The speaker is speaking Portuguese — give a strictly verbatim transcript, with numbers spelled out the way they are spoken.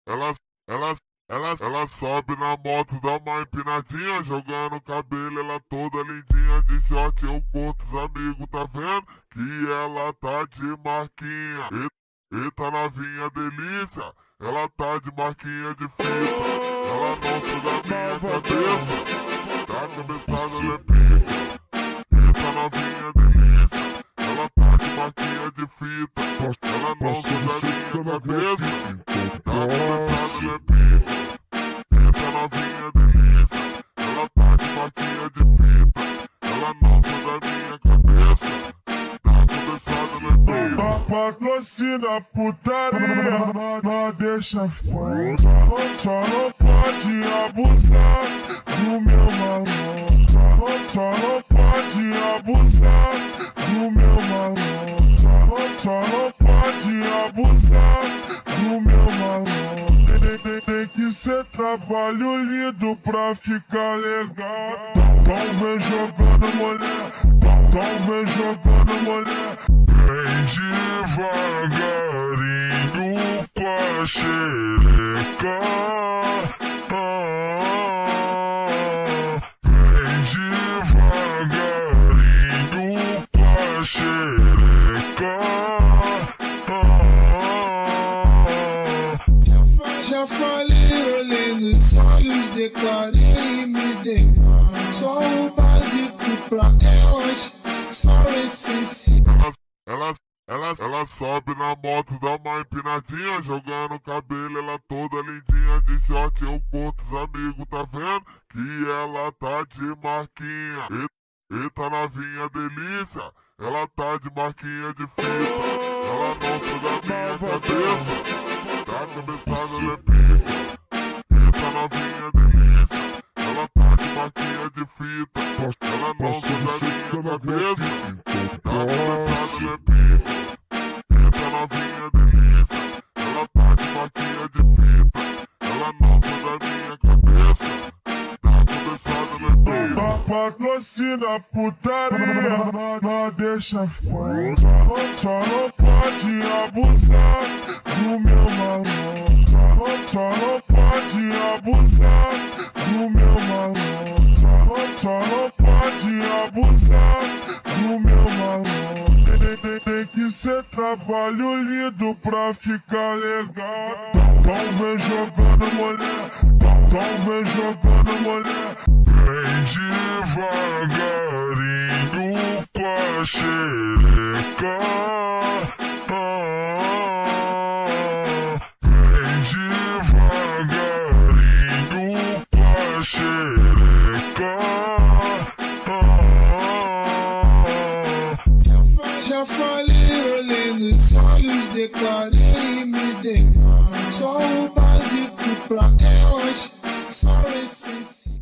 ela, ela, ela, ela sobe na moto, dá uma empinadinha, jogando o cabelo, ela toda lindinha de short, eu curto os amigos, tá vendo? Que ela tá de marquinha. E, eita novinha delícia, ela tá de marquinha de fita. Ela não suga minha cabeça, tá cabeçada ela é pica. Eita novinha delícia, ela tá de marquinha de fita. Ela não suga minha cabeça, tá cabeçada ela é pica. Eita novinha delícia, ela tá de marquinha de fita. Ela não suga minha cabeça, tá cabeçada ela é pica. Patrocina putaria, não deixa fora. Só, só não pode abusar do meu maluco. Só, só não pode abusar do meu maluco. Só, só não pode abusar do meu maluco. Tem, tem, tem que ser trabalho lindo pra ficar legal. Então vem jogando mulher, então vem jogando mulher. Vem devagarinho pra xereca. Vem devagarinho pra xereca. Já falei, olhei nos olhos, declarei e me dei mal. Só o básico pra elas, só o essencial. Ela, ela, ela sobe na moto, dá uma empinadinha, jogando o cabelo, ela toda lindinha de short, eu curto os amigos, tá vendo? Que ela tá de marquinha. E, eita novinha delícia, ela tá de marquinha de fita. Ela não suga minha cabeça, tá cabeçada ela é pica. Eita novinha delícia, ela tá de marquinha de fita. Ela não suga minha cabeça, tá cabeçada ela é pica. Eita novinha delícia, ela tá de marquinha de fita. Ela não suga minha cabeça, tá cabeçada ela é pica. Patrocina putaria, não deixa fora. Só, só não pode abusar do meu maluco. Só, só não pode abusar do meu maluco. Só, só não pode abusar do meu maluco. Tem, tem, tem que ser trabalho lindo pra ficar legal. Então vem jogando mulher, então vem jogando mulher. Vem devagarinho pra xereca. Vem devagarinho pra xereca. Já falei, olhei nos olhos, declarei e me dei mal. Só o básico pra elas, só o essencial.